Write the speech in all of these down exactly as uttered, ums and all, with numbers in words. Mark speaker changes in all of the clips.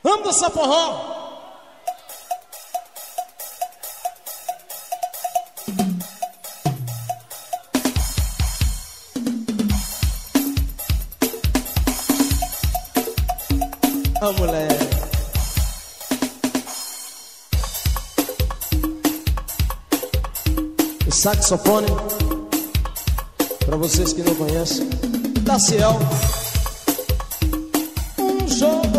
Speaker 1: Vamos dançar forró. Ah, mulher. O saxofone, pra vocês que não conhecem, Daciel. Um jogo.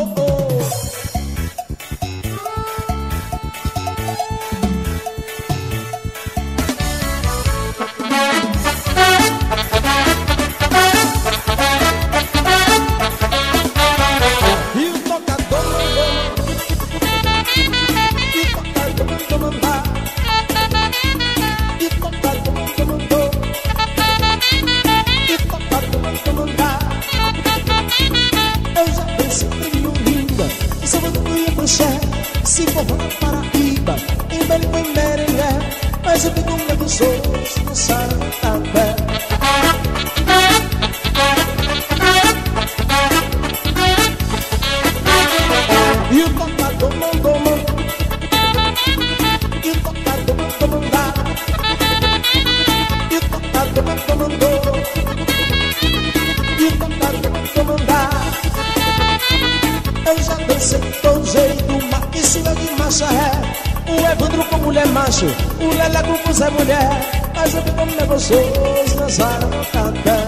Speaker 2: Se for na Paraíba, em Belém, em Merengé, mas eu fico medo dos outros no Santander. E o tocador mandou, mandou, e o tocador mandou mandar, e o tocador mandou, mandou, e o tocador mandou mandar. Eu já dancei todo jeito, isso é de marcha ré. O Evandro com mulher macho, o Leleco com Zé mulher, mas eu vi como é gostoso dançar no café.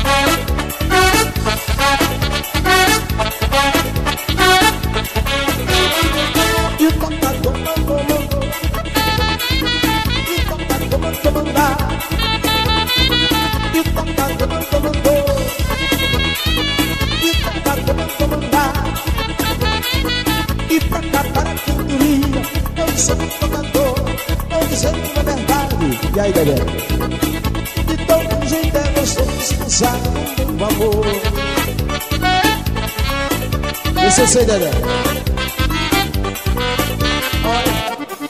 Speaker 2: E o tocador mandou, mandou, e o tocador mandou mandar, e o tocador mandou, mandou, e o tocador mandou mandar. E pra cantar a cantoria, eu sou um tocador, eu dizendo a verdade. E aí, Dedé? De todo jeito é gostoso dançar com meu amor. Isso eu sei, Dedé. Olha.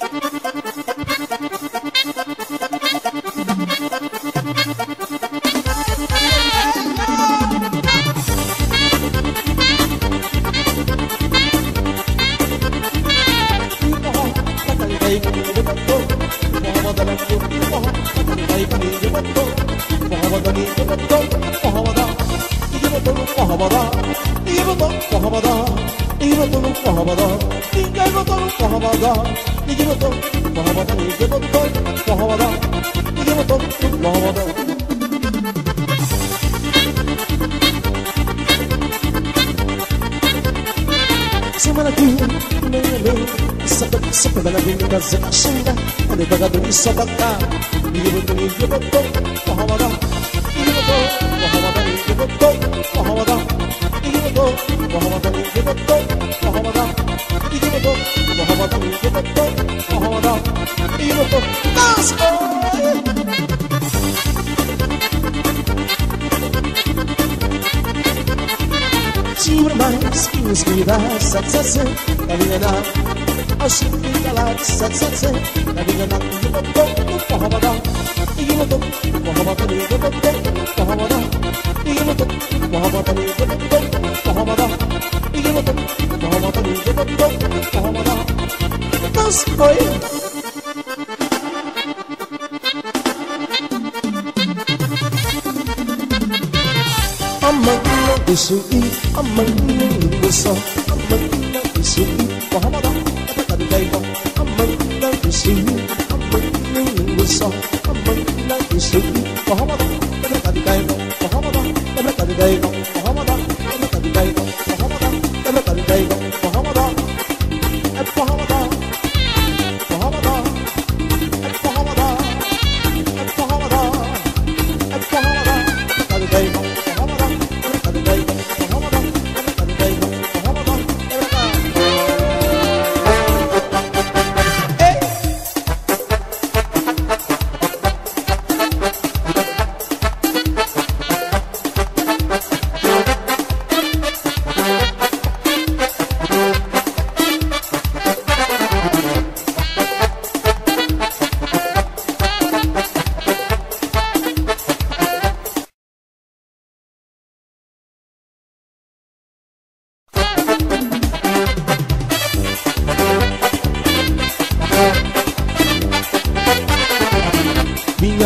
Speaker 2: Semana que vem, sempre vai na vida fazer a xinga, a devagador e só batar. E eu botou, e eu botou, porra badá. E eu botou, porra badá, e eu botou, porra badá. E eu botou, porra badá, e eu botou, porra badá. E eu botou, porra badá, e eu botou, porra badá. E eu botou, nossa! Segura mais que nos cuida, satisfação, da minha nave. Acho que fica lá de satisfação, da minha nave. E eu botou, porra badá. E eu botou, porra badá, e eu botou, porra badá. E eu botou, porra badá, e eu botou, porra badá. E eu botou, porra badá, e eu botou, porra badá. Nossa, foi! A mãe não deixa eu ir, a mãe não liga só. A mãe não deixa eu ir, porra badá, é pra cá de daí, a mãe não deixa eu ir, a mãe não liga só. A mãe não deixa eu ir, porra badá, é pra cá de daí, porra badá, é pra cá de daí, porra badá, é pra cá de daí, porra badá, é pra cá de daí, porra badá, é porra badá, porra badá, é porra badá, é porra badá, é porra badá, é pra cá de daí, porra badá.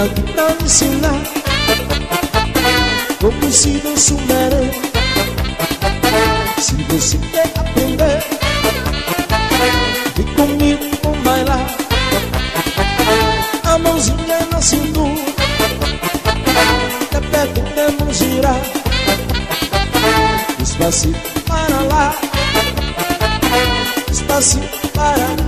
Speaker 2: aqui pra me ensinar como se dança o merengue. Se você quer aprender, vem comigo, vamos bailar. A mãozinha na cintura, até perto temos girar. Despacito para lá, despacito para lá.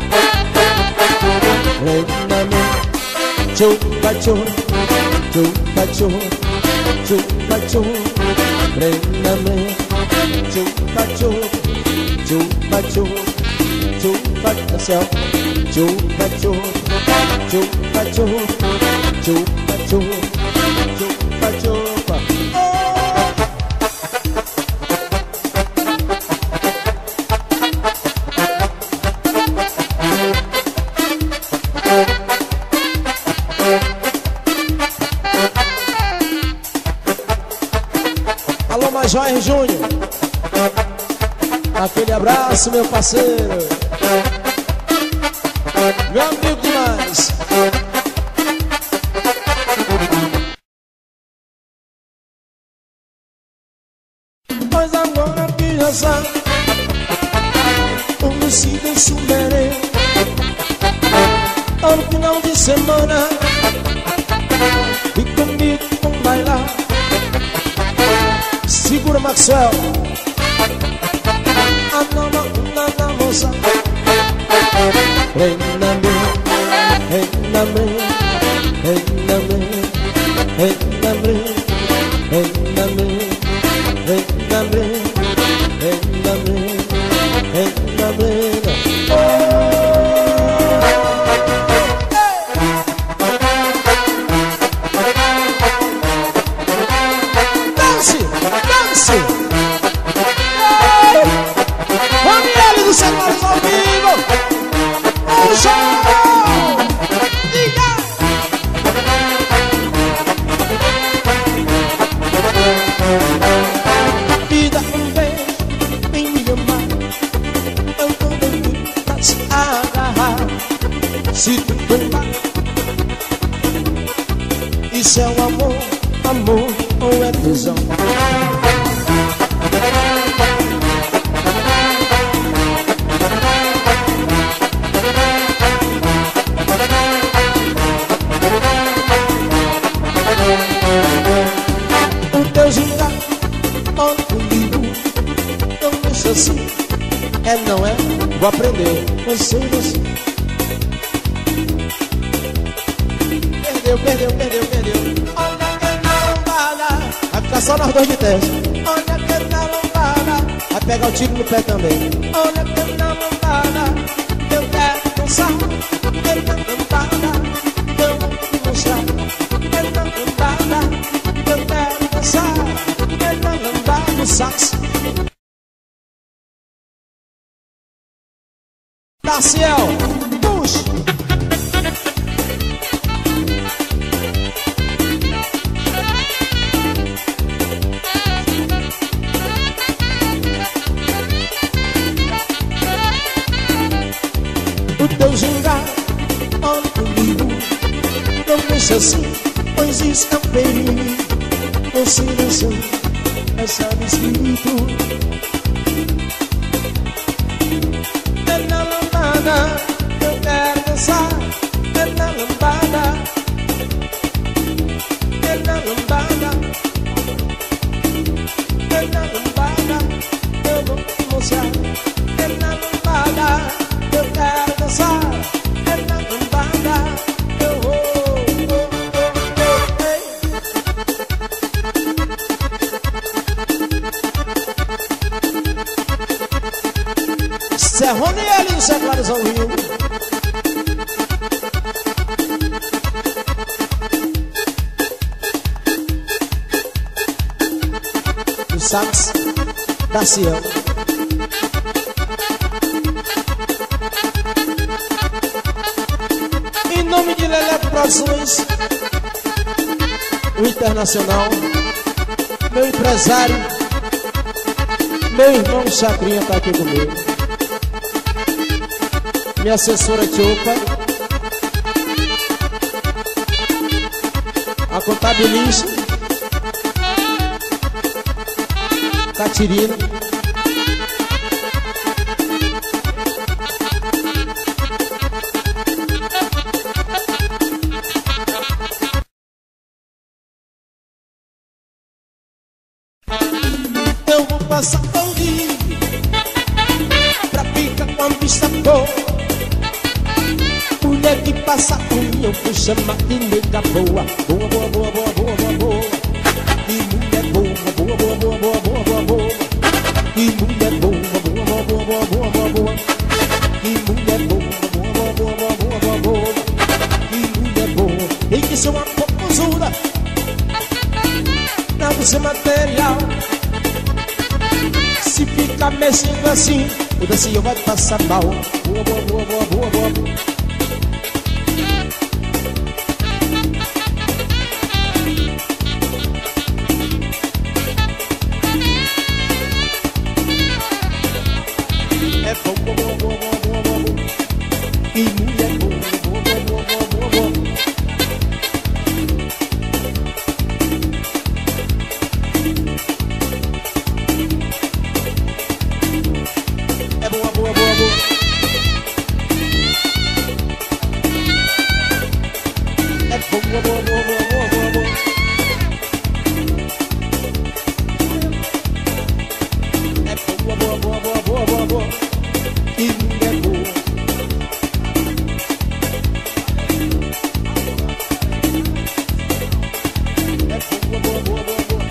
Speaker 2: Lentamente, chupa-chu, chupa-chu, chupa-chu. Lentamente, chupa-chu, chupa-chu, chupa-chu, chupa-chu, chupa-chu, chupa-chu, chupa-chu.
Speaker 1: Alô, Major Júnior, aquele abraço, meu parceiro, meu amigo demais.
Speaker 2: Pois agora que já sabe como se dança o merengue. Todo final de semana, vem comigo, vamos bailar.
Speaker 1: Segura, Maxwell.
Speaker 2: A nova onda da moça.
Speaker 1: Reina-me, reina-me, reina-me, reina-me, reina-me, reina-me, reina-me, reina-me.
Speaker 2: Dance, dance. Ranieri dos celulares ao vivo. Um show. Diga. Vida um beijo em me amar. Eu tô dentro pra se agarrar. Se tu tombar, isso é o amor, amor ou é tesão? O teu gingar, olha comigo, não deixa assim.
Speaker 1: É, não é? Vou aprender.
Speaker 2: Você, você. Perdeu, perdeu, perdeu, perdeu. Olha que na lombada,
Speaker 1: Vai ficar só nós dois de teste.
Speaker 2: olha que na lombada,
Speaker 1: Vai pegar o tiro no pé também.
Speaker 2: olha que na lombada. Eu quero dançar, eu quero lombada. Eu vou te mostrar, eu quero lombada. Eu quero dançar, eu quero lombada.
Speaker 1: No sax.
Speaker 2: Tarciel, puxa. O teu gingar, olha comigo, não deixa assim, pois isso é um perigo. Você dançou, é sabe espírito. É na lambada, eu quero dançar. É na lambada, é na lambada, é na lambada, eu vou te mostrar. É na lambada, eu quero dançar. É na lambada, eu vou, oh, oh, oh, ei.
Speaker 1: Isso é Ranieri dos celulares ao vivo. O sax da Ciel.
Speaker 2: Em nome de Lelé Produções,
Speaker 1: O internacional. Meu empresário. Meu irmão Chacrinha tá aqui comigo. Minha assessora Tiopa. A contabilista Catirina.
Speaker 2: Eu vou passar tão livre pra ficar com a vista boa. Mulher que passa por mim eu vou chamar de nega boa. Boa, boa, boa, boa, boa, boa, boa. Que mulher boa, boa, boa, boa, boa, boa, boa, boa. Que mulher boa, boa, boa, boa, boa, boa, boa, boa. Que mulher boa, boa, boa, boa, boa, boa, boa, boa. Que mulher boa. Tem que ser uma popozura. Não ser material. Se ficar mexendo assim, o dancinho vai passar mal. Boa, boa, boa, boa, boa, boa, boa. É bom, boa, boa, boa, boa, boa, boa. E mulher boa, boa, boa, boa, boa, boa, boa. É boa, boa, boa, boa. É boa, boa, boa, boa, boa, boa, boa. É boa, boa, boa, boa, boa, boa, boa. E mulher boa. É boa, boa, boa, boa, boa.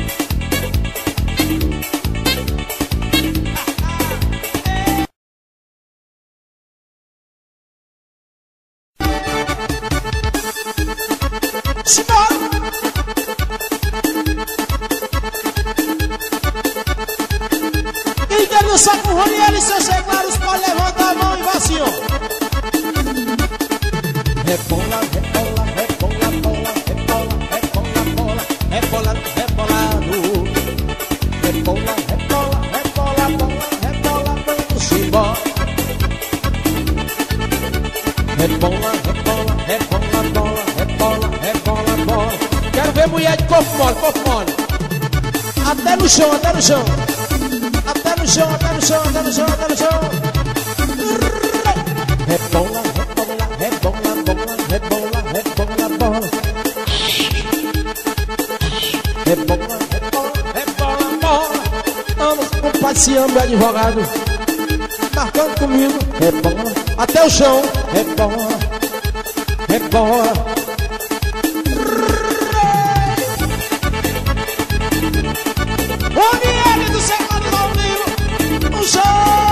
Speaker 2: Simbora! Quem quer dançar com o Roniel e seus regulares pode levantar a mão e vai assim, ó. Rebola, rebola, rebola, bola, rebola, rebola, bola, rebola, rebolado. Rebola, rebola, rebola, bola, rebola, vamos embora. Rebola, rebola, rebola, bola, rebola, rebola, bola. Quero ver mulher de corpo mole, corpo mole. Até no chão, até no chão. Até no chão, até no chão, até no chão, até no chão. Rebola, rebola, rebola, bola, rebola, rebola, bola. Rebola, rebola, rebola, bola. Vamos compartilhando, advogado. Marcando comigo. Rebola, até o chão. Rebola, rebola. Roniel do Secado do Almiro, no chão.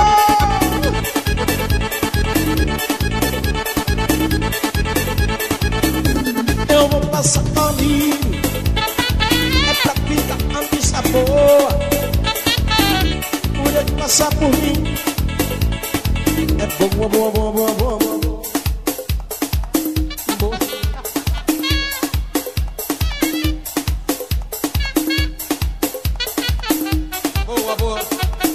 Speaker 2: Eu vou passar ali. É pra ficar a vista boa. Mulher que passar por mim. É boa, boa, boa, boa, boa, boa. Boa. Boa, boa.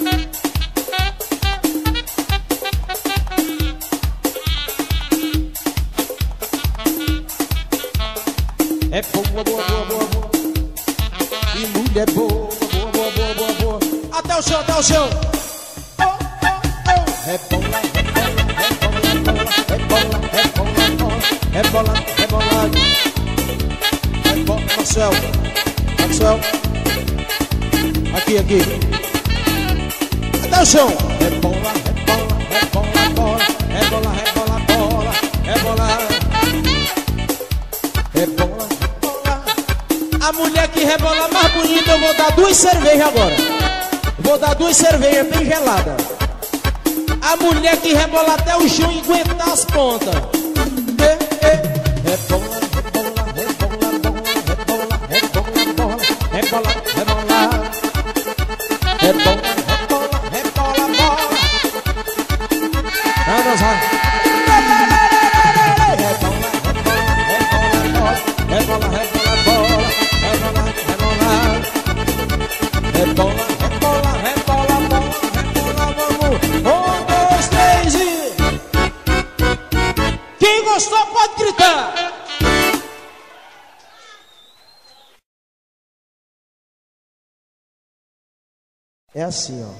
Speaker 2: É boa, boa, boa, boa, boa. E mulher boa, boa, boa, boa, boa, boa. Até o chão, até o chão. Oh, oh, oh. Rebola, rebola, rebola, rebola, rebola, rebola, rebola. Rebola, Maxwell, Maxwell. Aqui, aqui. Até o chão. Rebola, rebola, rebola, bola. Rebola, rebola, bola. Rebola. Rebola, rebola. A mulher que rebola mais bonita, eu vou dar duas cervejas agora. Vou dar duas cervejas bem geladas. A mulher que rebola até o chão e aguentar as pontas. Eh, eh. Rebola, rebola, rebola, bola, rebola, rebola, bola. Rebola, rebola. Rebola, rebola, rebola, bola. Vamos dançar. Rebola, rebola, rebola, bola. Rebola, rebola, bola. Rebola, rebola. Rebola, rebola, rebola, bola. Rebola, vamos. Um, dois, três e... Quem gostou pode gritar.
Speaker 1: É assim, ó.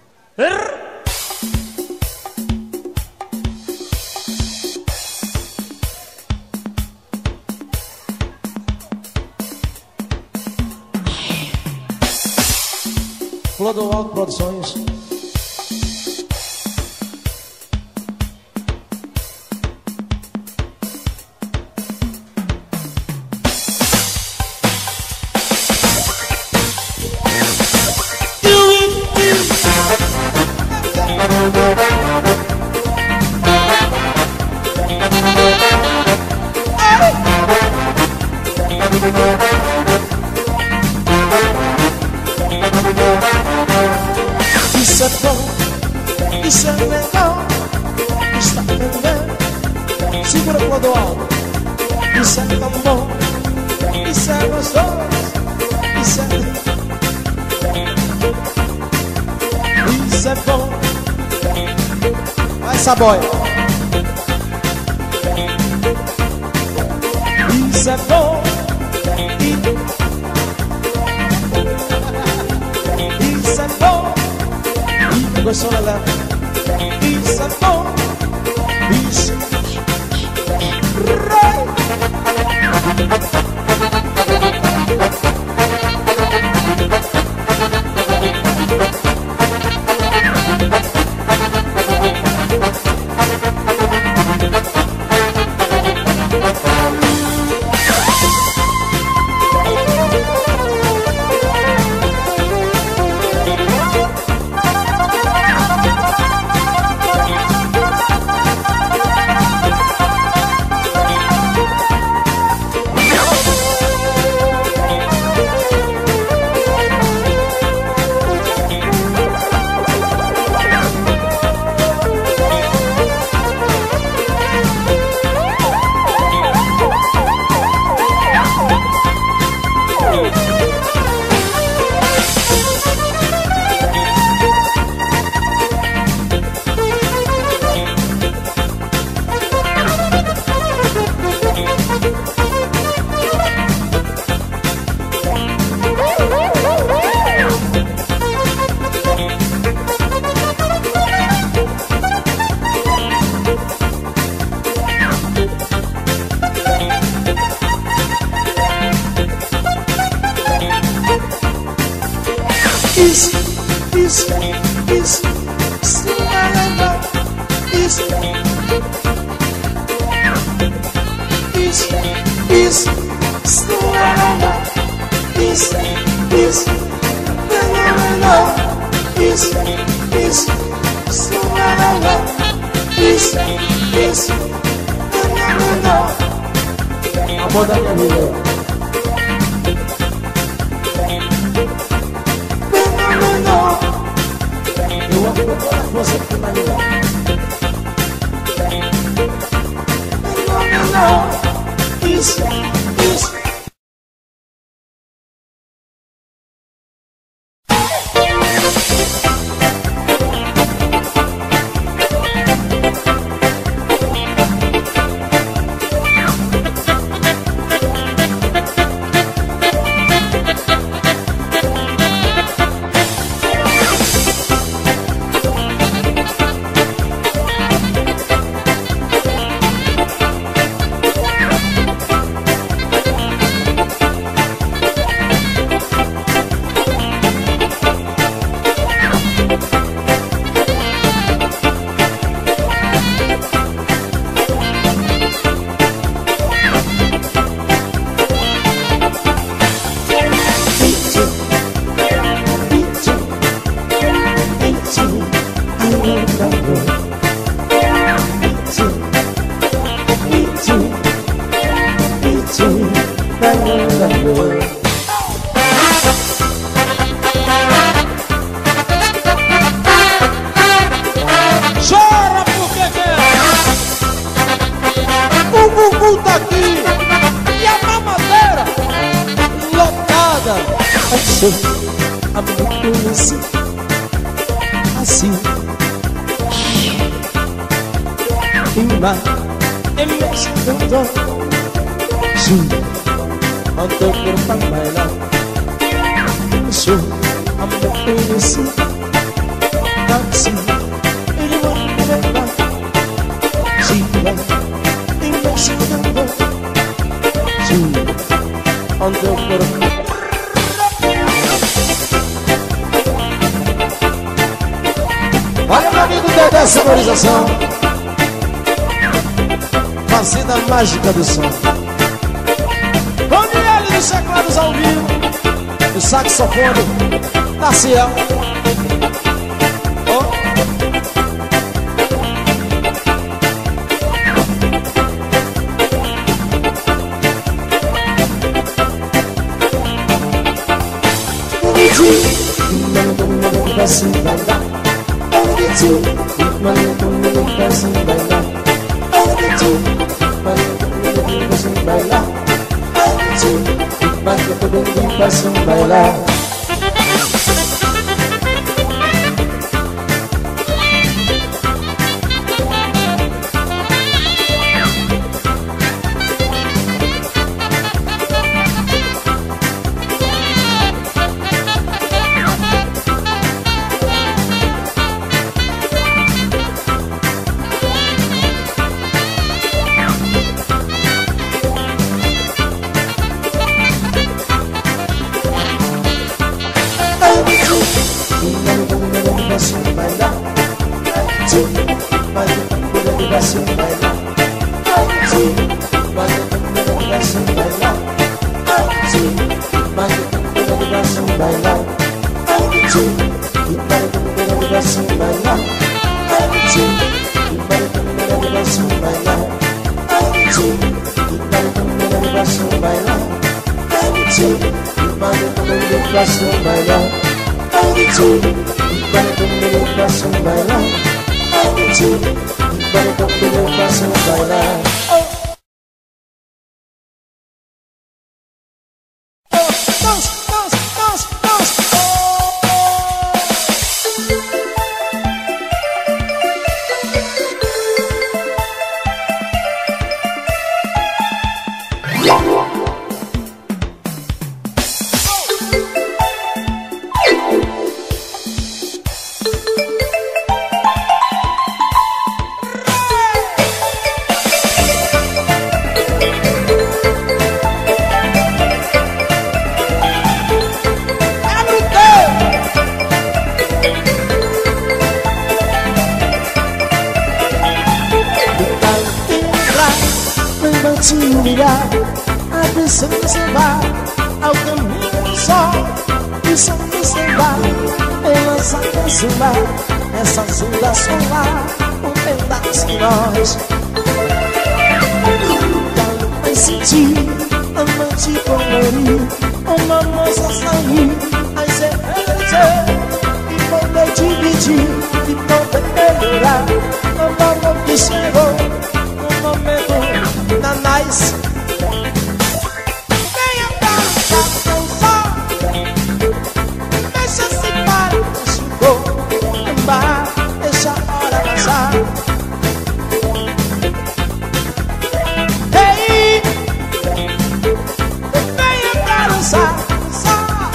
Speaker 1: Clodoaldo Produções. Isso é bom, isso é legal, está entendendo? Segura o Clodoaldo. Isso é tão bom, isso é gostoso, isso é... Isso é bom. Vai, Saboia. Isso é bom. Isso é bom. Gostou, Lelé? Isso é bom. Isso. Isso, isso, isso, isso não é legal. Isso, isso, isso, isso não é legal. Isso, isso, não é legal. Isso, isso, isso não é legal. Isso, isso, não é legal. Amor da minha vida. Eu amo com toda a força que vai me dar. Não, não, não. Isso, isso. Chora porque quer. O bumbum tá aqui e a mamadeira lotada. Achei a minha conheci assim. E mais é mesmo cantor. Sim, quando eu quero pra bailar. Isso,
Speaker 2: Amor-se, dá-se, ele vai me levar. Siga, investigando, siga, onde eu for. Olha meu amigo Dedé Sonorização, fazendo a mágica do som. Com ele dos teclados ao vivo, do saxofone, Tarciel. Oh. Assim vai dar, onde tu, mas comigo assim vai dar, onde tu, mas comigo assim vai lá, onde tu, mas comigo assim vai lá. Essas ondas solar, um pedaço de nós. Quando vai sentir, amante colorir, uma moça sair, aí cê e poder dividir, e poder melhorar. O amor que chegou, no momento da nice. Venha pra dançar, deixa-se para o chegou. Deixa a hora passar. Ei, venha pra dançar, dançar.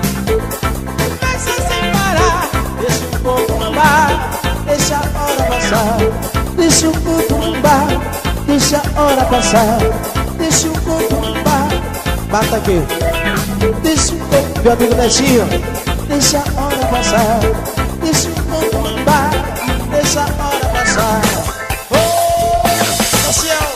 Speaker 2: Deixa sem parar, deixa o corpo andar, deixa a hora passar. Deixa o corpo andar, deixa a hora passar. Deixa o corpo andar. Bata aqui. Deixa o corpo, meu amigo Netinho. Deixa a hora passar. Deixa o corpo andar, deixa a hora passar. Oh, Tarciel.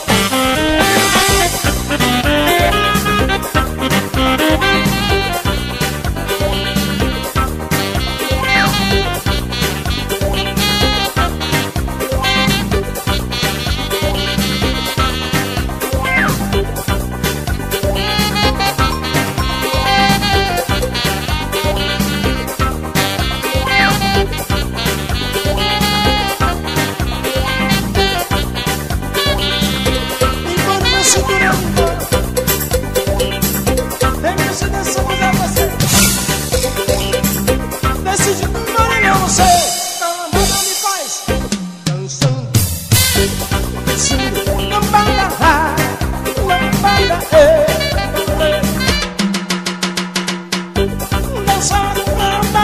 Speaker 2: Dançando,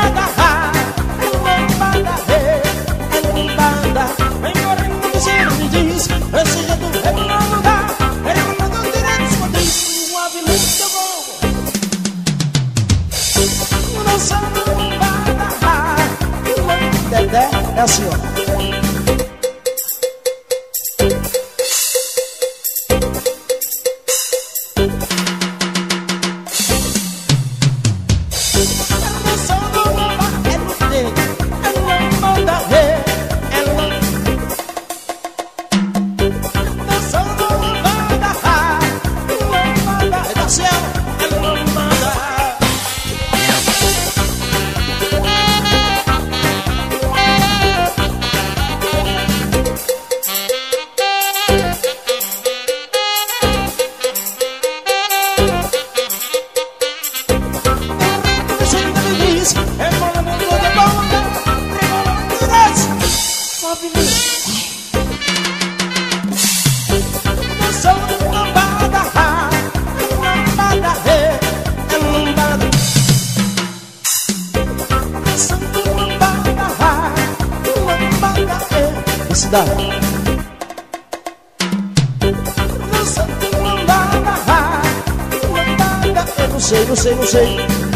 Speaker 2: Não sei, não sei, não sei.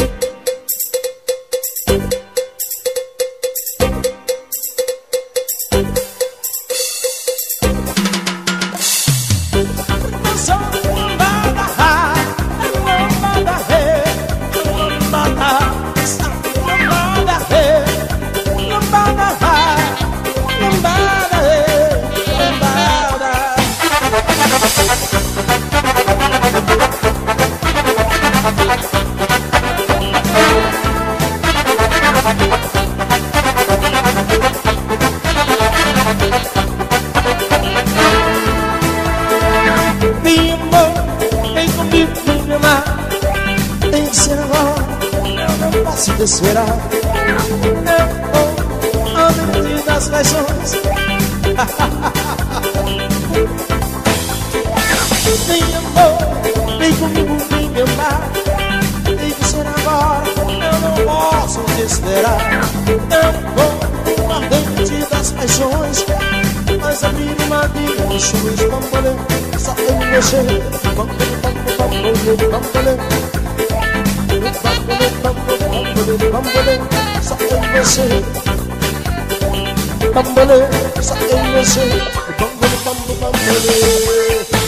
Speaker 1: Esperar eu a mente das paixões. Vem amor, vem comigo, vem me amar. Tem que ser agora, eu não posso te esperar. Eu vou a mente das paixões, mas a mínima diga nos sonhos. Bambolê, só eu e você. Bambolê, bambolê, bambolê, bambolê. Bambolê, bambolê, bambolê, só eu e você. Bambolê, só eu e você. Bambolê, bambolê, bambolê.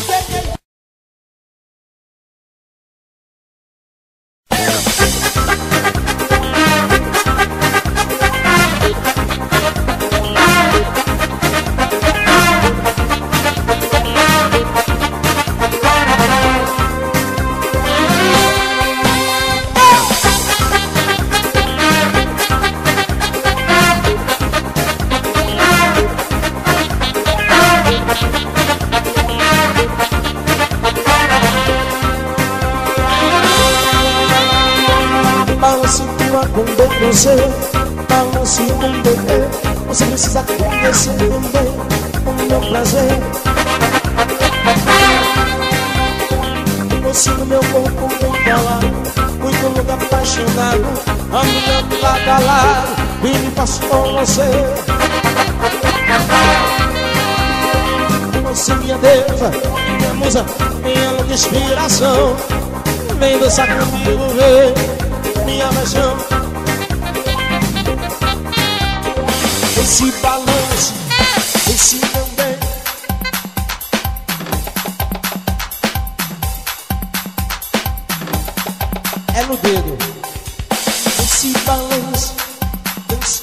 Speaker 1: Você, balance com bebê. Você precisa conhecer também o meu prazer. Você no meu corpo vem falar, muito louco, apaixonado, a minha do lado a lado, e me passo com você. Você minha deusa, minha musa, minha louca inspiração. Vem dançar comigo, vem, minha paixão. Esse balanço, esse também. É no dedo. Esse balanço, esse.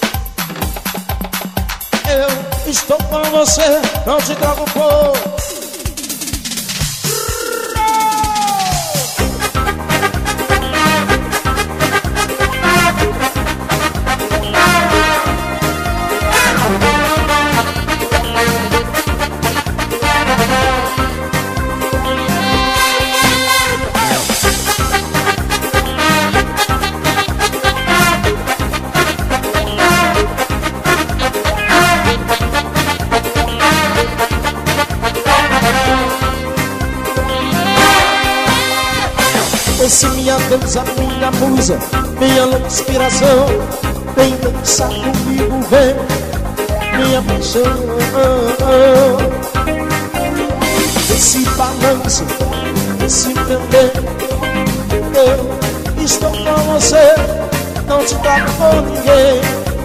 Speaker 1: Eu estou com você, não te troco por. Esse minha deusa, minha musa, minha louca inspiração. Vem dançar comigo, vem, minha paixão. Esse balanço, esse também. Eu estou com você, não te troco por ninguém.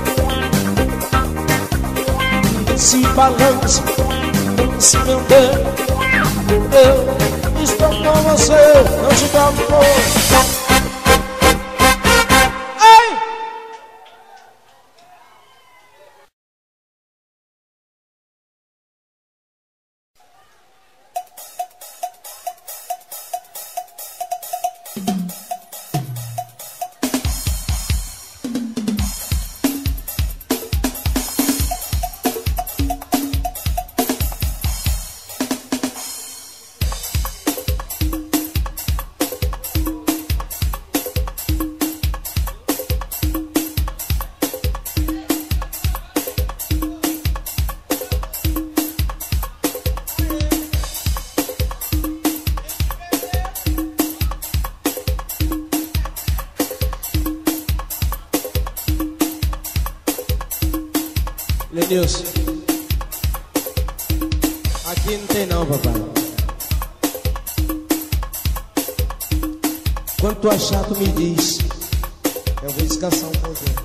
Speaker 1: Esse balanço, esse também. Eu estou com você, não te troco por.
Speaker 2: Nilson. Aqui não tem não, papai. Quando tu achar, tu me diz. Eu vou descansar um pouquinho.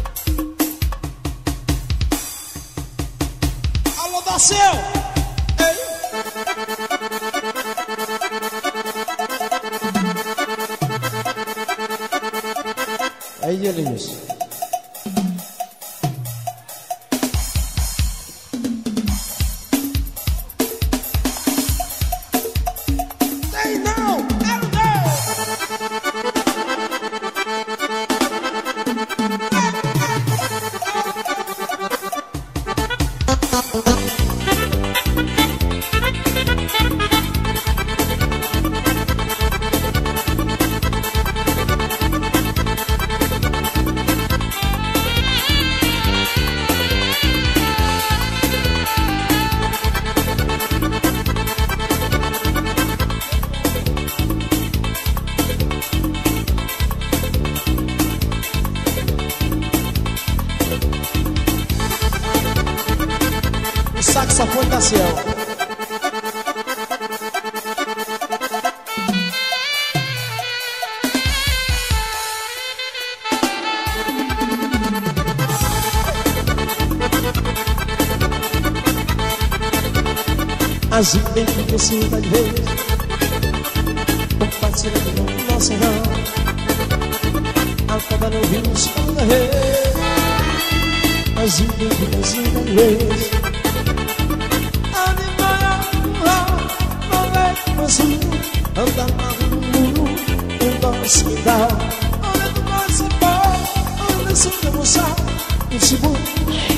Speaker 1: Alô, Daceu!
Speaker 2: Aí, Elias.
Speaker 1: Tem não! Quero ver!
Speaker 2: Saxofone da Ciel. As identificações das vezes compartilhando no nosso não. Acaba não vimos quando errei. As identificações das vezes anda na rua, o nosso quintal. Olha do nosso pau, olha sua emoção, o segundo.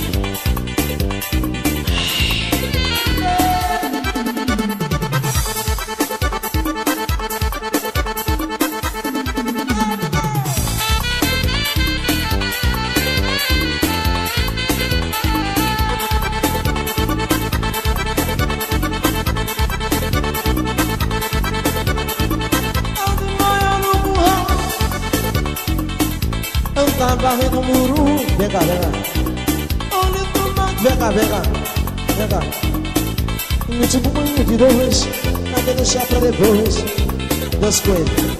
Speaker 2: Varrendo o muro, vem cá, vem cá. Olha do mato, vem cá, vem cá, vem cá. No último banho de dois, nada deixar pra depois. Dois coelhos.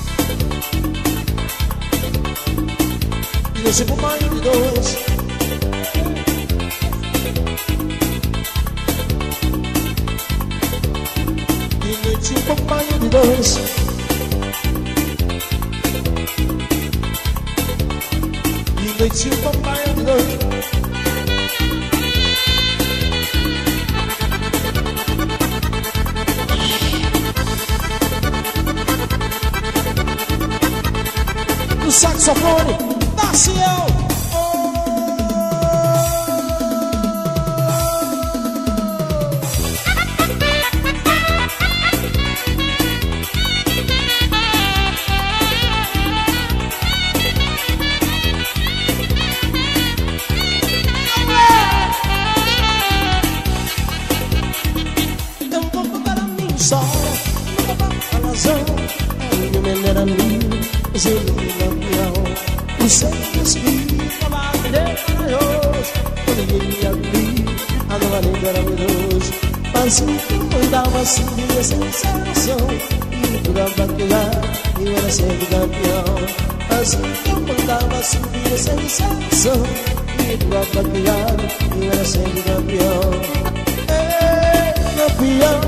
Speaker 2: No último banho de dois. E no último banho de dois. Noite o papai andou. No saxofone da Ciel. O céu respira, a madeira maravilhosa. Quando ninguém me abrir, a nova língua era maravilhosa. Mas eu andava assim, minha sensação. E tudo a baquear, eu era sempre campeão. Mas eu andava assim, minha sensação. E tudo a baquear, eu era sempre campeão. Ei, campeão.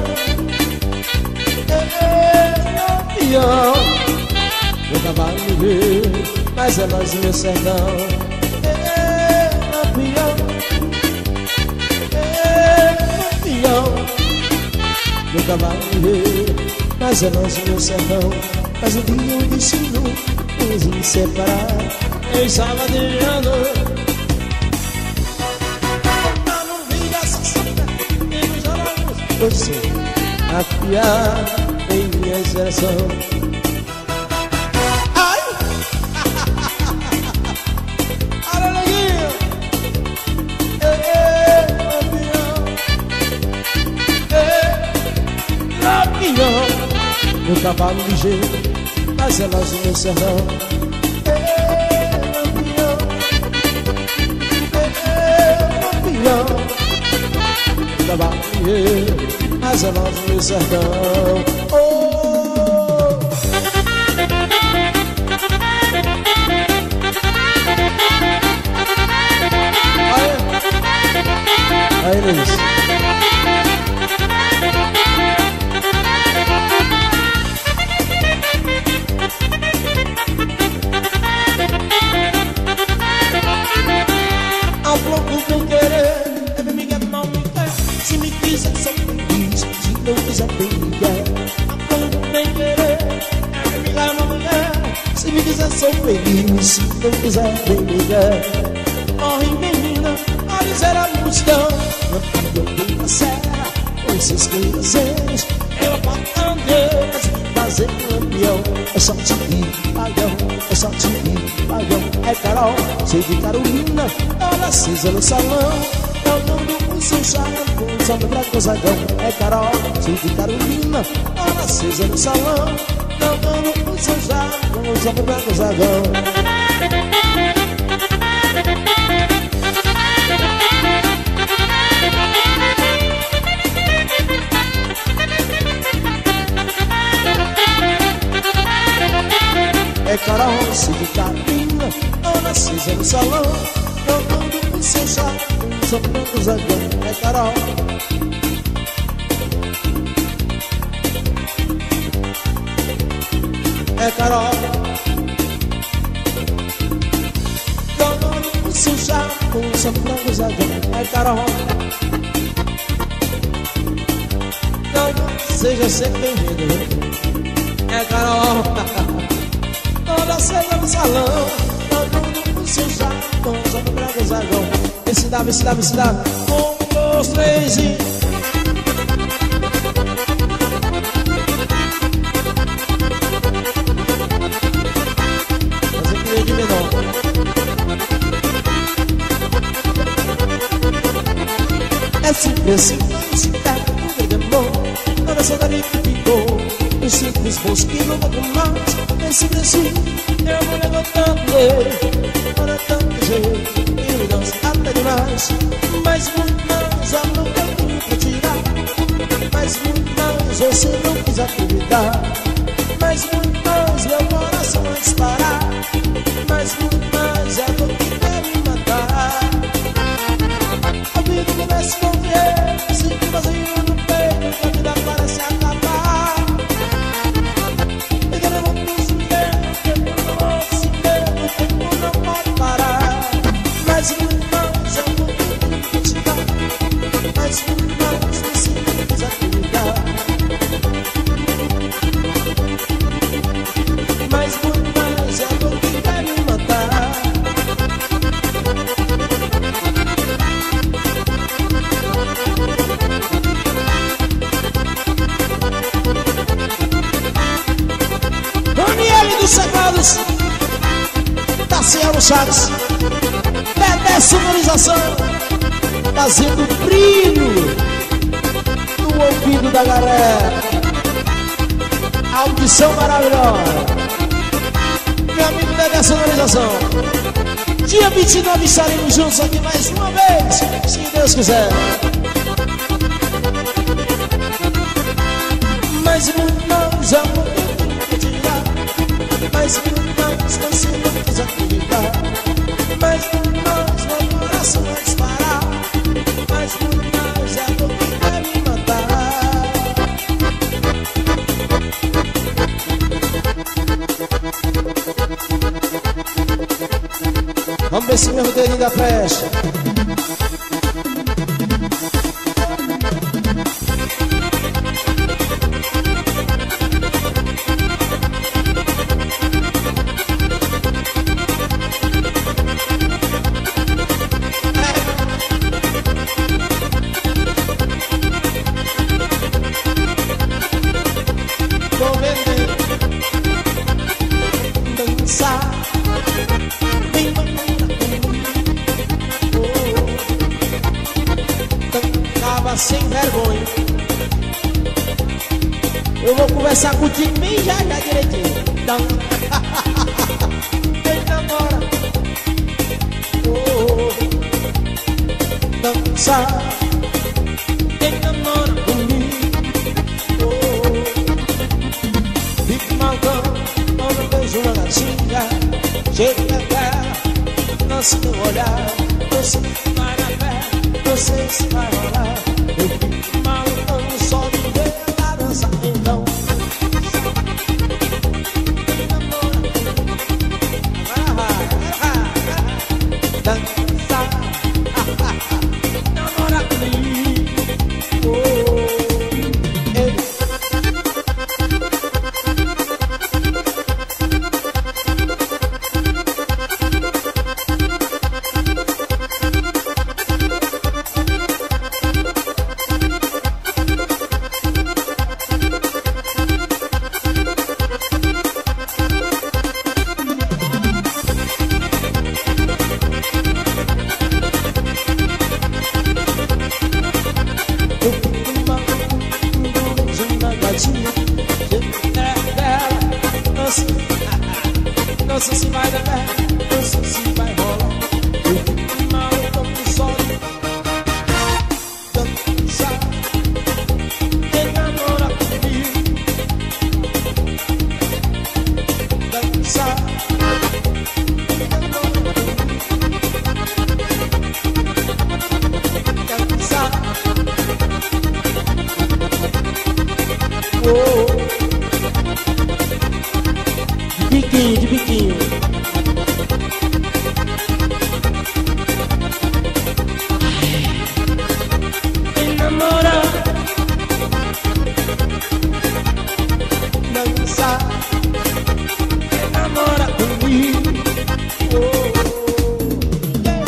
Speaker 2: Ei, campeão. Meu cavalo me vê, mas é nós no meu sertão. É campeão, é campeão. Meu cavalo me vê, mas é nós no meu sertão. Mas um dia o destino nos me separar. Em sábado de ano, tá no vídeo essa sombra e nos olhamos. Você, a piada em minha geração. Meu cavalo ligeiro, mas é nós no meu serrão. É campeão, é campeão. da Bahia, mas é nosso meu sertão. Oh. Aí, aí, Luiz. Ao louco meu querer, é bem me quer, mal me quer. Se me quiser, só feliz. Se não quiser, bem me quer. Ao louco meu querer, é bem me quer, mal me quer. Se me quiser, sou feliz. Se não quiser, bem me quer. Morre menina, a dizer a multidão. Meu filho tem na serra, com seus quinhentos. Eu apago andeiras, fazer campeão. É só te ir, pagão. É só te ir, pagão. É Carol, cheio de Carolina. Olha acesa no salão, dando o seu charme, só pra cozagão. É Carol, cheio de Carolina. Olha acesa no salão, dando o seu charme, só pra cozagão. É Carol, cheio de Carolina. Olha acesa no salão, dando o seu charme, só pra cozagão. É Carol. É Carol, dando o seu charme, só pra cozagão. É Carol. Não seja sempre bem-vindo. É Carol. Toda acesa no salão, dando o seu charme, só pra cozagão. Vê se dá, vê se dá, vê se dá. Um, dois, três e... Fazer que de menor. É sempre assim, se dá, tudo demorou. Toda saudade que ficou, os simples bons que não vão mais. É sempre assim, eu vou levar tanto ele, para tanto jeito. Até demais, mas muito mais eu não tenho pra tirar. Mas muito mais você não quis acreditar. Mas muito mais meu coração vai disparar. Mas muito mais é do que quer me matar. A vida começa com vier, sempre vazio no peito, a vida parece acabar. E quero muito se ver, o tempo não pode se ver, o tempo não pode parar. Mas muito mais eu não tenho que te dar. Mas muito mais você não quis acreditar. Mas muito mais é do que quer me matar. Daniele dos Sagrados, Tassiano Chaves, Dedé Sonorização, fazendo brilho no ouvido da galera. Audição maravilhosa. Meu amigo Dedé Sonorização. Dia vinte e nove estaremos juntos aqui mais uma vez, se Deus quiser. Mas muito mais amor eu te dar. Mas muito mais você não quis acreditar. Mas muito mais meu coração vai disparar. Mas muito mais é do que quer me matar. Vamos ver se meu roteirinho dá flecha. Sem vergonha, eu vou conversar contigo bem já, já direitinho. Então, quem namora, oh, dançar, quem
Speaker 1: olhar, não sei se vai na fé, não sei se vai rolar. Eu fico malucão só de ver ela dançar. Então namora comigo. Não sei se vai dar pé, não sei se vai rolar. Eu fico malucão só de dançar. Quem namora comigo, dançar. Dançar. Oh. De biquinho, de biquinho. Quem namora, dançar. Quem namora comigo. Oh, yeah.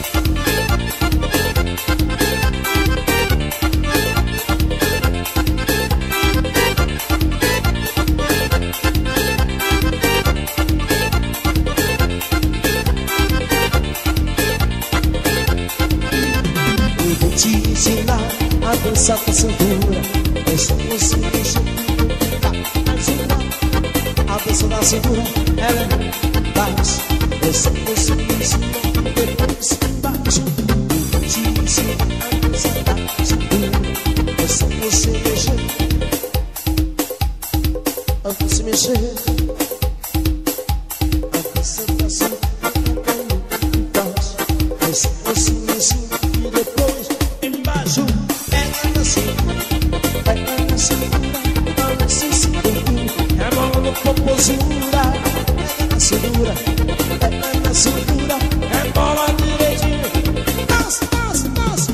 Speaker 1: Te ensinar a dançar com a cintura. É só você mexer e ajudar. A dança da cintura, ela é baixo. É só você ensinar e depois embaixo. Eu vou te ensinar a dançar da cintura. É só você mexer, a você mexer. A dança da cintura, é só você mexer. Pega na cintura, pega na cintura, balança esse corpinho, é mão no composura. Pega na cintura, pega na cintura, é bola direitinho. Dança, dança, dança.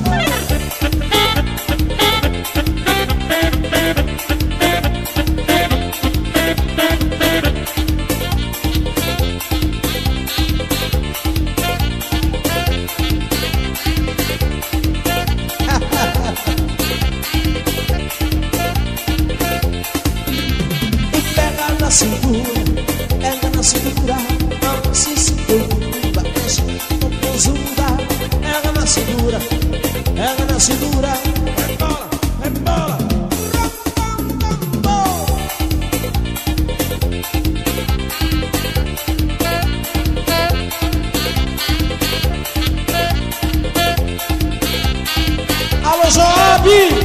Speaker 1: Cintura, pega na cintura, não se segura, mexe com posura. Pega na cintura, pega na cintura, rebola, rebola, rebola. Alô, Job!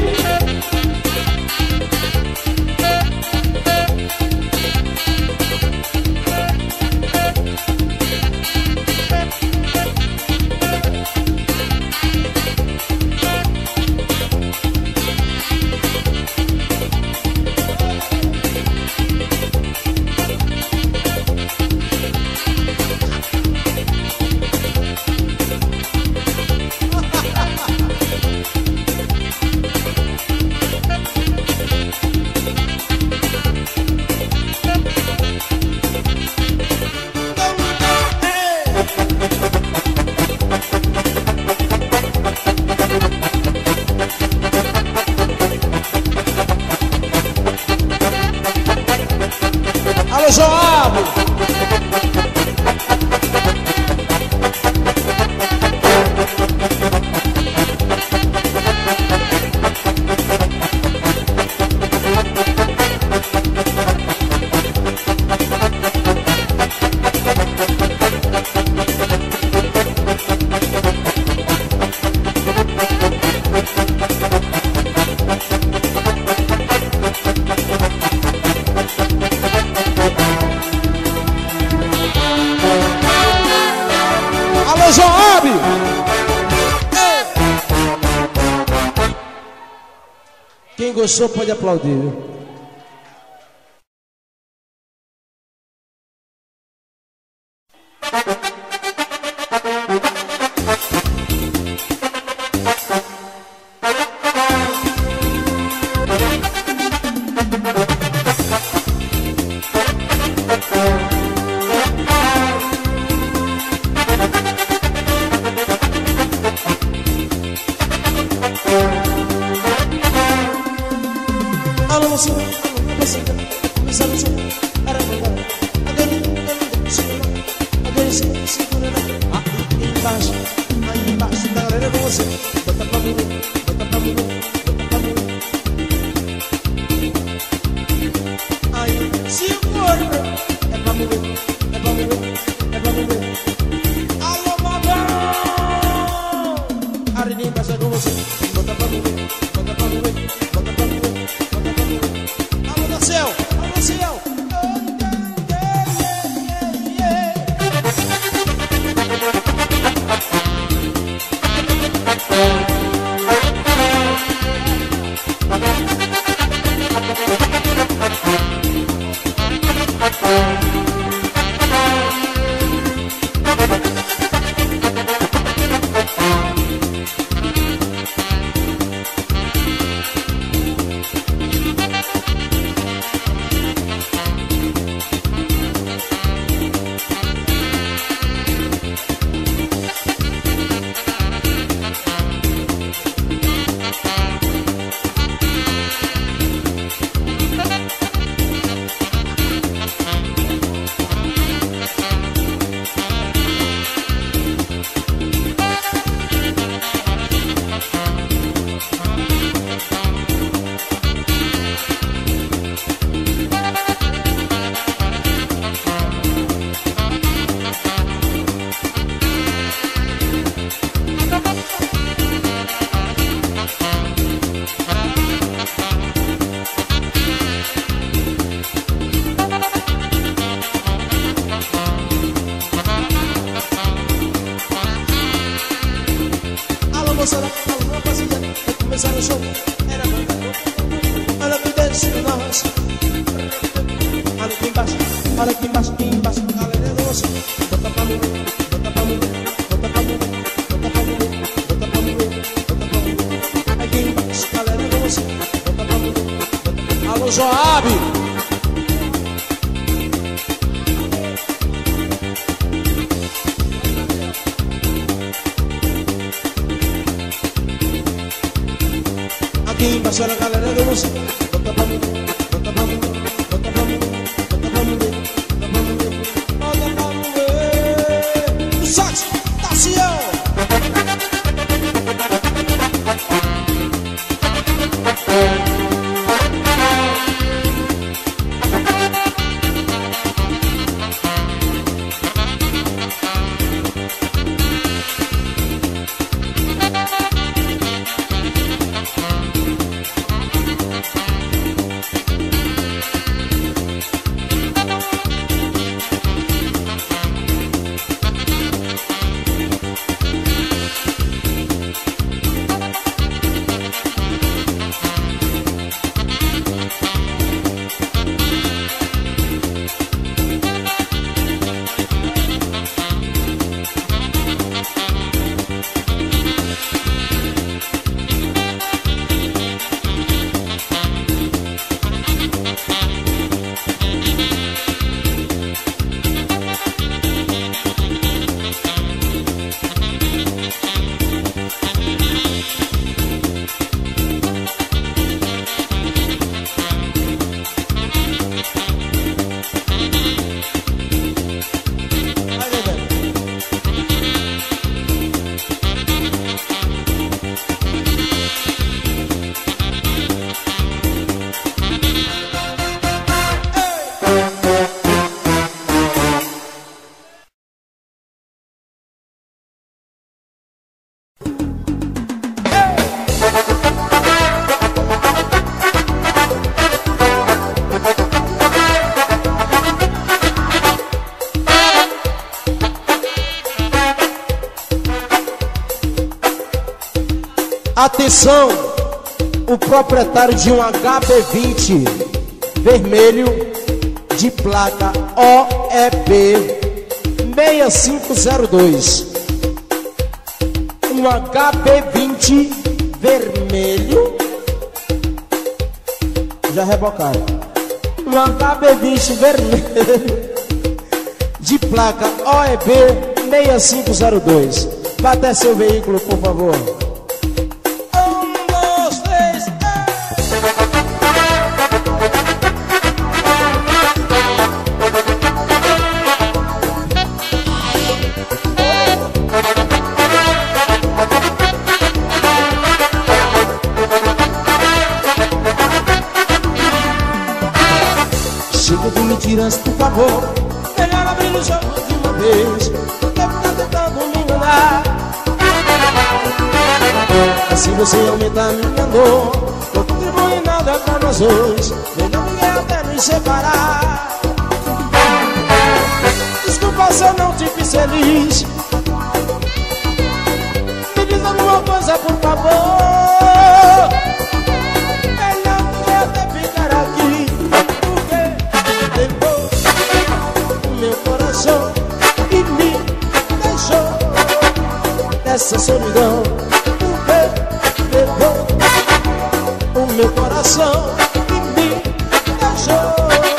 Speaker 1: Alô, Joab! Quem gostou pode aplaudir. Atenção,
Speaker 2: o proprietário de um H B vinte vermelho de placa O E P seis cinco zero dois. Um H B vinte vermelho. Já rebocaram. Um H B vinte vermelho de placa O E B seis cinco zero dois. Vá até seu veículo, por favor.
Speaker 1: Chega de mentiras, por favor. Melhor abrir os olhos de uma vez. Deve estar tentando me enganar. Assim você aumenta a minha dor. Não contribui nada pra nós dois. Melhor ninguém até nos separar. Desculpa se eu não te fiz feliz. Me diz alguma coisa, por favor. Melhor ninguém até ficar aqui. Levou o meu coração e me deixou nessa solidão. Porque levou o meu coração e me deixou.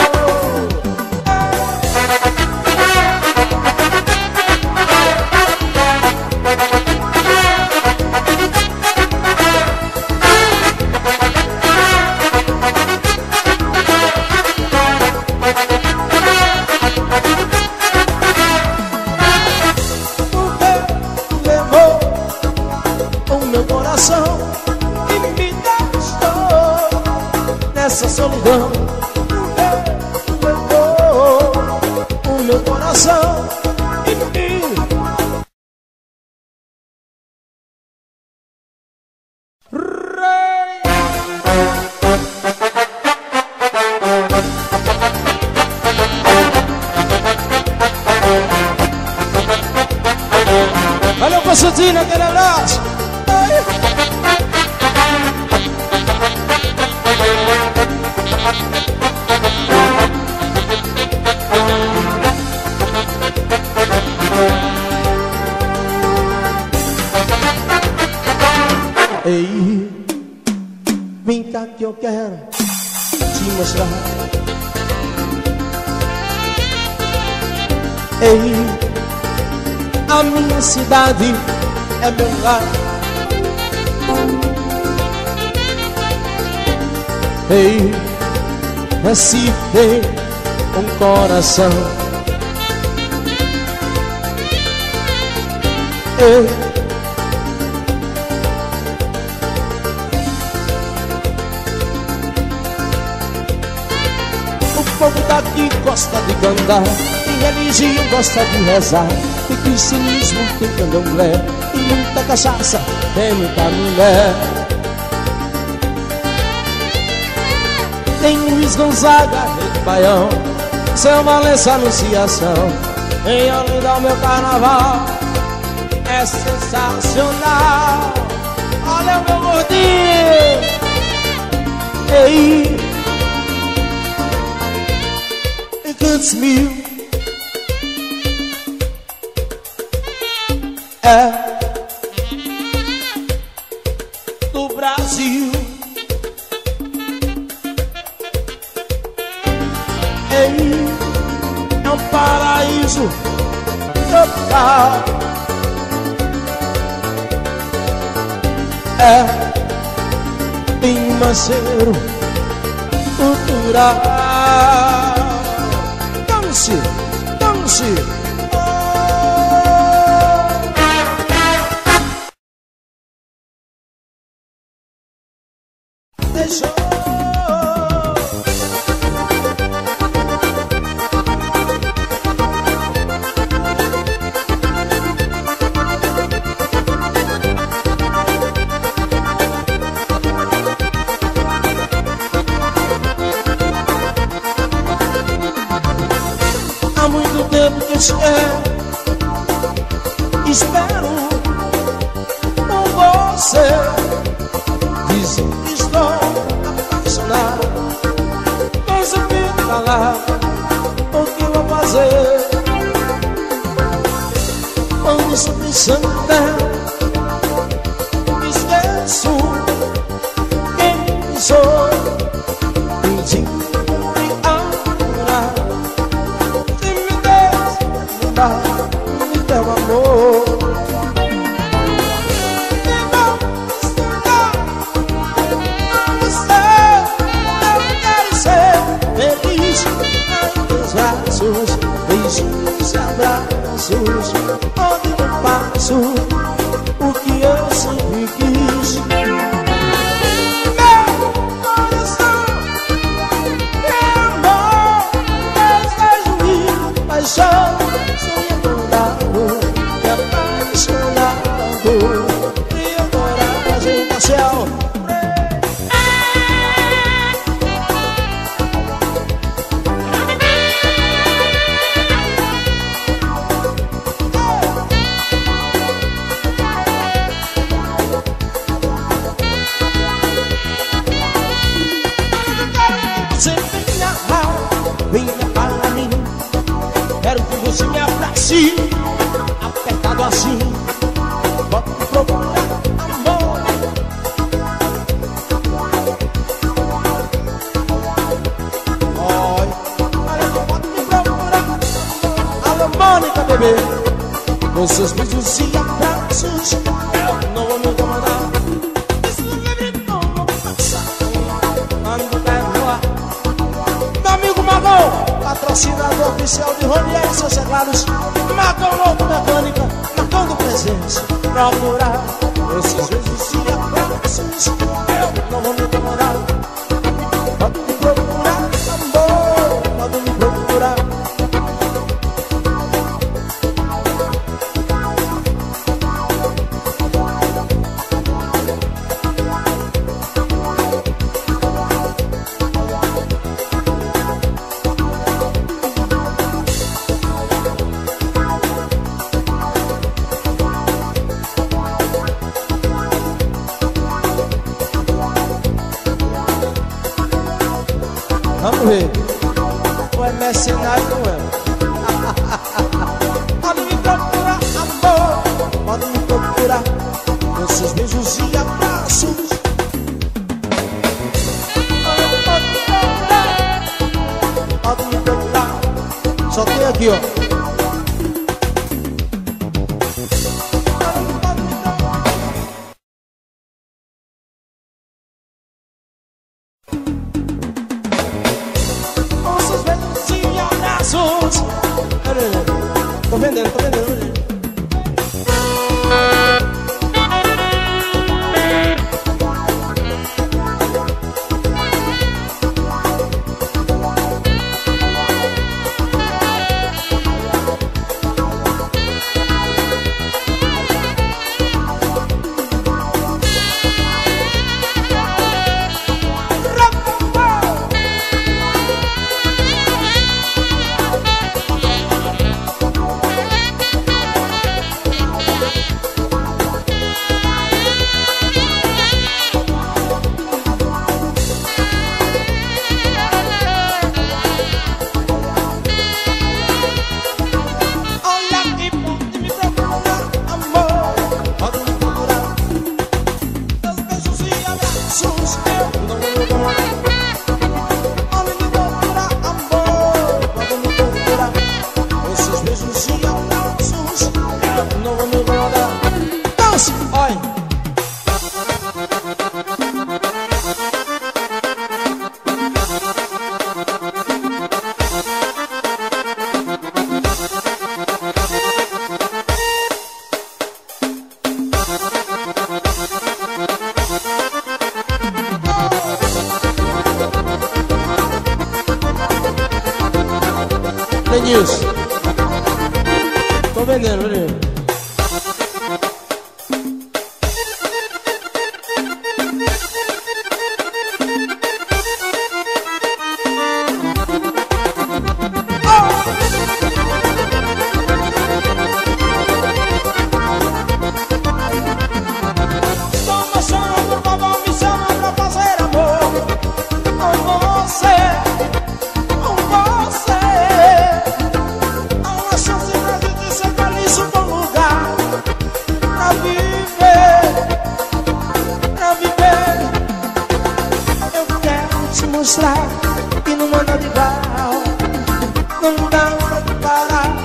Speaker 1: Essa solidão levou o meu coração e me... Valeu, Constantino, aquele abraço.
Speaker 2: Ei, vem cá que eu quero te mostrar. Ei, a minha cidade é meu lar. Ei, Recife com coração. Ei, o povo daqui gosta de cantar, e religião gosta de rezar, e cristianismo tem candomblé, e muita cachaça tem muita mulher. Tem Luiz Gonzaga, Rei do Baião, Seu Valença, Anunciação. Em Olinda o meu carnaval é sensacional. Olha o meu gordinho. Ei, e cantos mil é do Brasil. Ei, é um paraíso tropical. É em Maceiro cultural. Dance, dance. Oh. Deixou. Há muito tempo que espero, espero por você. Dizem que estou
Speaker 1: lembrar o que vou fazer. Quando estou pensando nela, esqueço quem sou. Pedindo me amar, se me deixa me teu amor. Beijos e abraços, onde eu passo o que eu sempre quis. Meu coração, meu amor, desejo ir, paixão, sou enamorado e apaixonado. E a coragem do céu. Você me abrace, apertado assim, pode me procurar amor. Olha, olha, pode me procurar. Alô, Mônica, bebê, com seus beijos e abraços, eu não vou me incomodar. Isso livre não vou passar. Ando pelo ar. Meu amigo Magão, patrocinador oficial de Ronier e seus teclados, Magão Louco Mecânica, marcando presença. Procurar esses beijos e abraços, eu não vou me incomodar. Pode me procurar, amor, pode me procurar. Vamos ver. Ou é mercenário ou não é? Pode me procurar, amor, pode me procurar, com seus beijos e abraços. Pode me procurar, pode me procurar. Só tem aqui, ó. Tô vendendo, tô vendendo. Denilson, tô vendendo, vendendo.
Speaker 2: Um te mostrar que não manda de igual. Não dá pra parar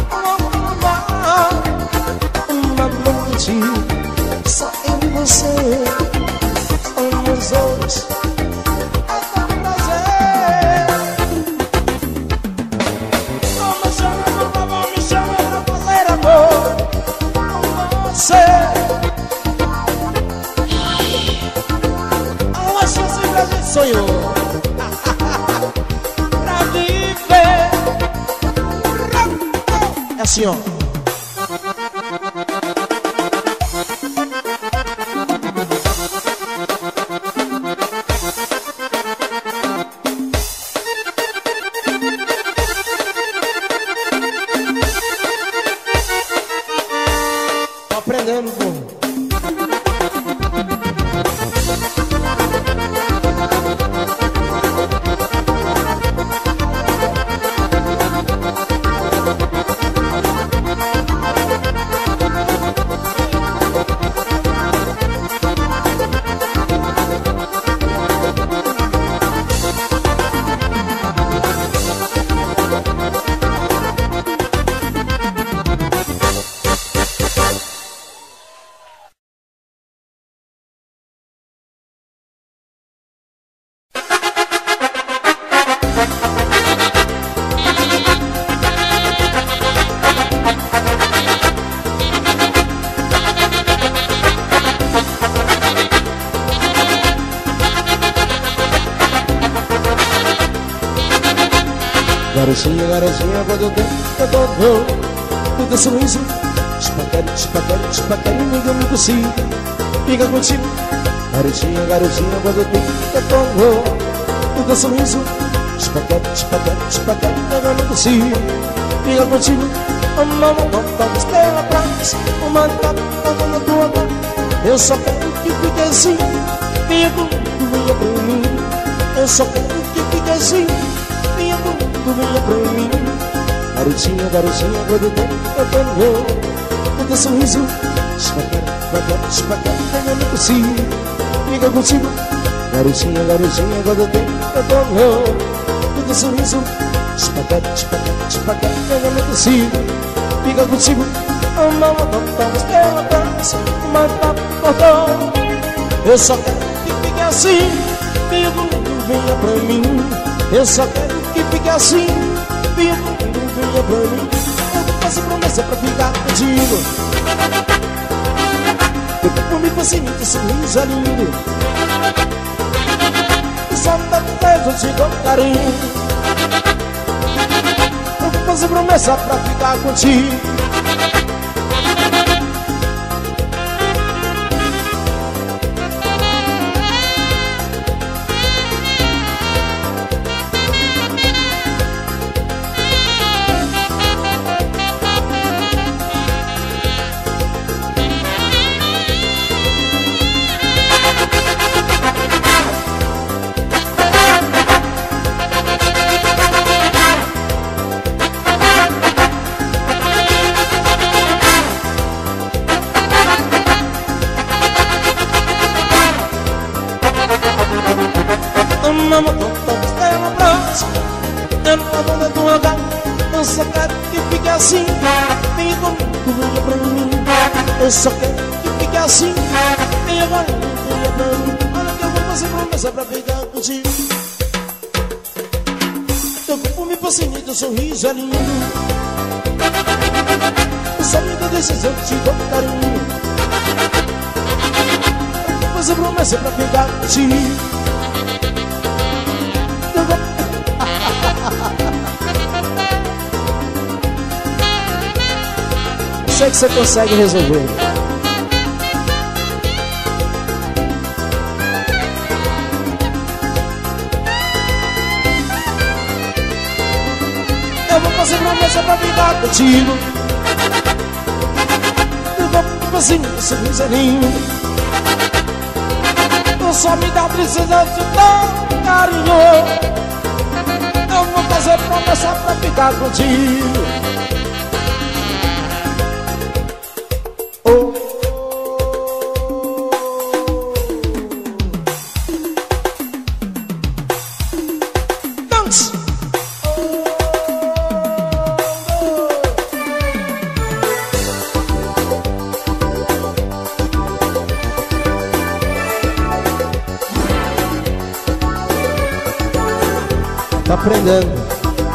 Speaker 2: uma noite só eu e você. Somos dois.
Speaker 1: Sonho pra viver.
Speaker 2: É assim, ó. Tô aprendendo, pô. Garotinha, garotinha, quando eu tenho, eu tô bom. O teu sorriso, espaguete, espaguete, espaguete, ninguém me consigo. Fica contigo. Garotinha, garotinha, quando eu tenho, eu tô bom. O teu sorriso, espaguete, espaguete, espaguete, ninguém me consigo. Fica contigo. Uma mão, vamos pela praça. Uma tapa na tua mão. Eu só quero que fique assim. Venha comigo, venha pra mim. Eu só quero que fique assim. Venha comigo, venha pra mim. Garotinha, garotinha, quando eu tenho, eu tô bom. O teu sorriso, espaguete, espaguete, espaguete, venha me consigo. Fica contigo. Garotinha, garotinha, quando eu tenho, eu tô bom. O teu sorriso, espaguete, espaguete, espaguete, venha me consigo. Fica contigo. Uma mão, vamos pela praça. Uma tapa cortou. Eu só quero que fique assim. Venha comigo, venha pra mim. Eu só quero que fique assim. Venha comigo, venha pra mim. Eu vou fazer promessa pra ficar contigo. Teu corpo me fascina, teu sorriso é lindo. E só me dá vontade, eu te dou carinho. Eu vou fazer promessa pra ficar contigo. Mamãe, vamos ter um abraço. Eu não vou na tua cara. Eu só quero que fique assim. Venha comigo, venha pra mim. Eu só quero que fique assim. Venha comigo, venha pra mim. Olha que eu vou fazer promessa pra ficar contigo. Teu corpo me fascina, teu sorriso é lindo. Só me dá decisão, te dou carinho. Eu vou fazer promessa pra ficar contigo. Sei que você consegue resolver. Eu vou fazer promessa pra ficar contigo. Eu vou fazer um sorriso lindo. Eu só me dá tristeza de tão carinho. Eu vou fazer promessa pra ficar contigo. Tá aprendendo.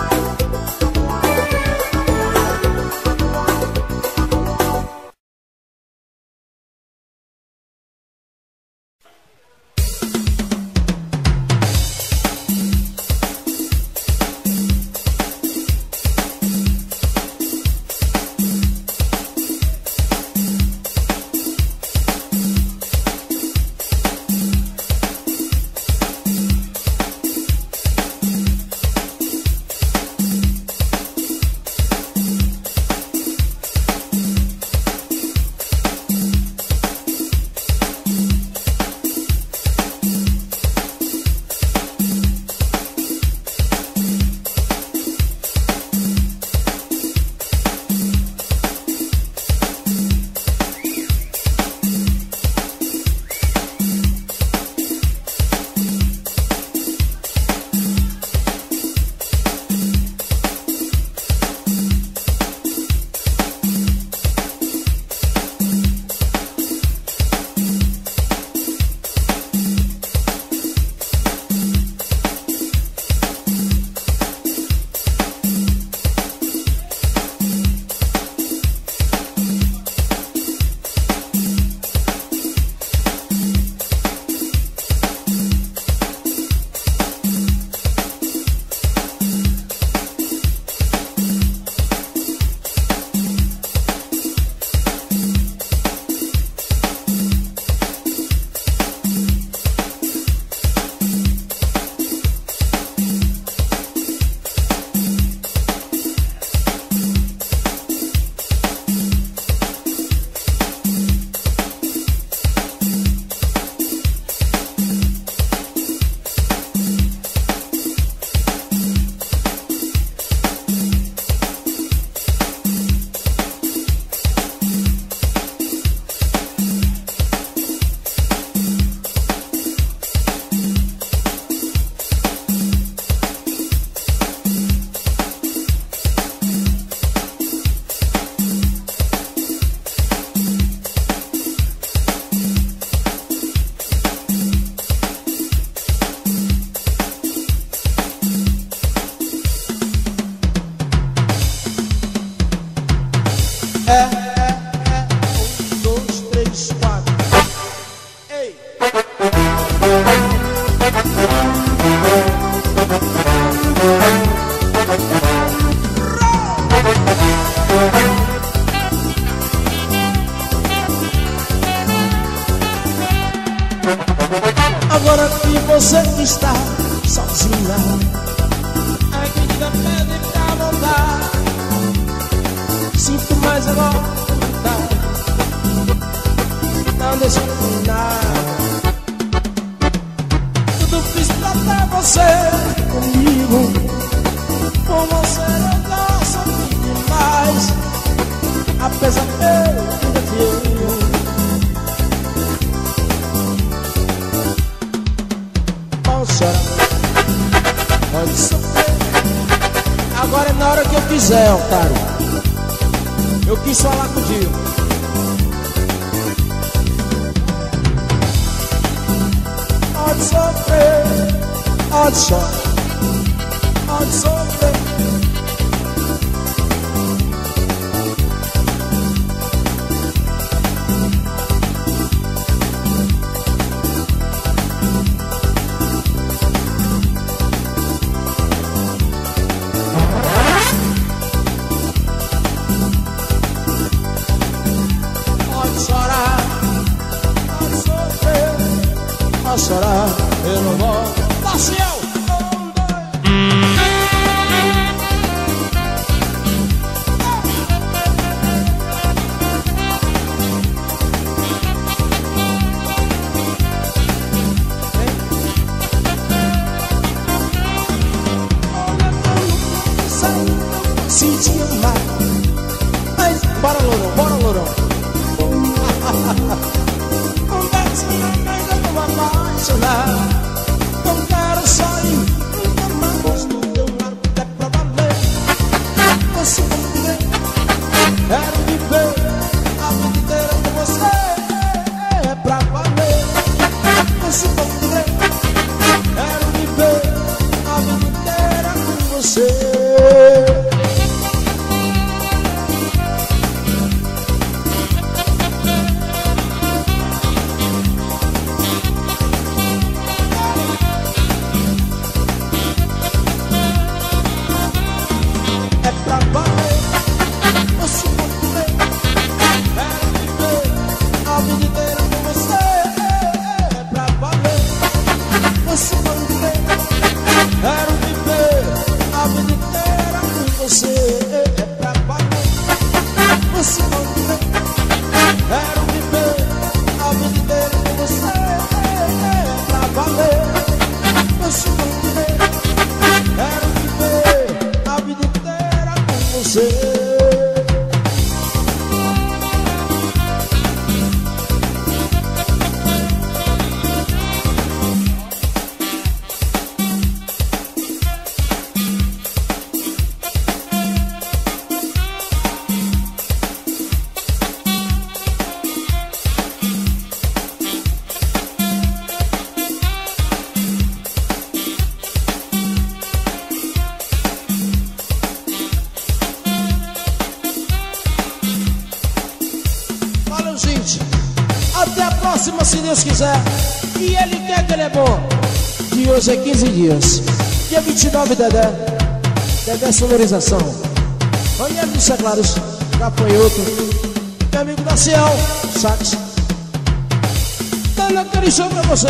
Speaker 1: Agora que você está sozinha, acredita, pede pra voltar. Sinto mais agora vontade, não deixa eu terminar. Tudo fiz pra ter você comigo, por você eu gosto demais. Apesar que eu ainda te amo, pode sofrer. Agora é na hora que eu quiser, otário. Eu quis falar contigo. Pode sofrer, pode chorar, pode sofrer. Chorar, eu não vou. Maciel! Um, dois. próxima, se Deus quiser. E ele quer que ele é bom. De hoje é quinze dias. Dia vinte e nove, Dedé. Dedé Sonorização. Ranieri dos Teclados. Gafanhoto. Meu amigo da Ciel. Sax. Dando aquele show pra você.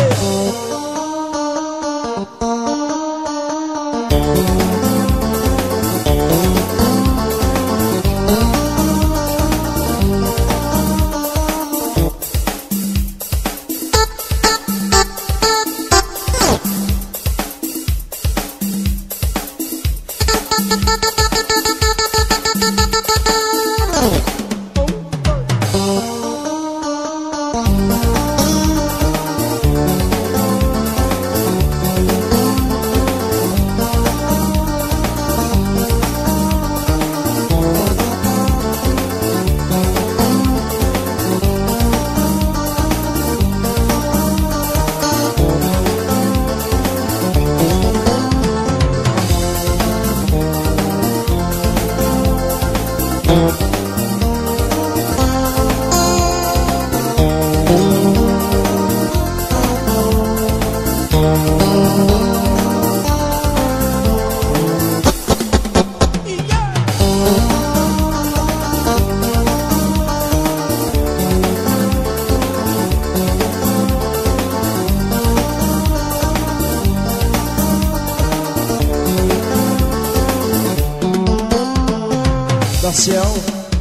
Speaker 1: Da Ciel.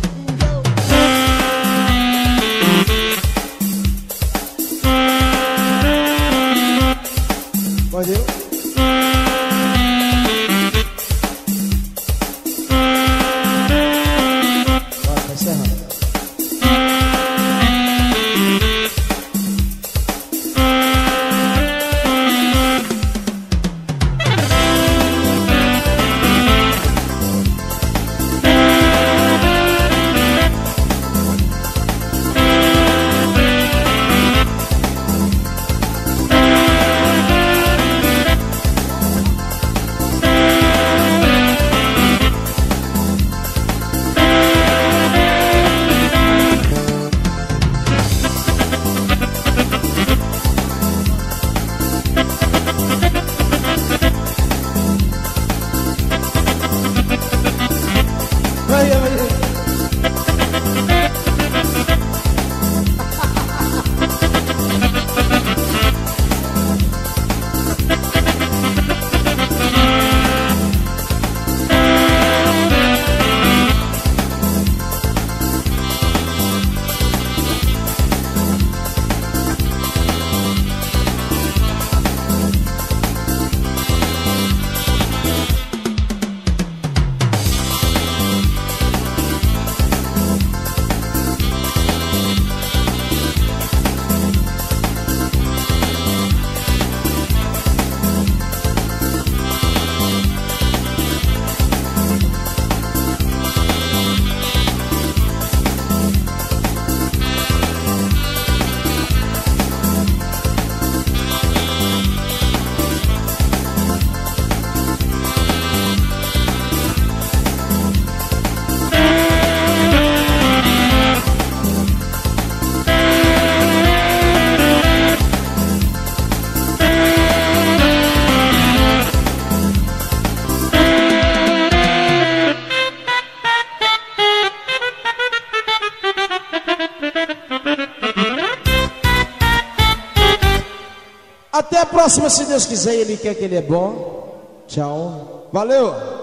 Speaker 1: Valeu. Vai, tá encerrando. Vai, vai, vai. Até a próxima, se Deus quiser, Ele quer que Ele é bom. Tchau. Valeu.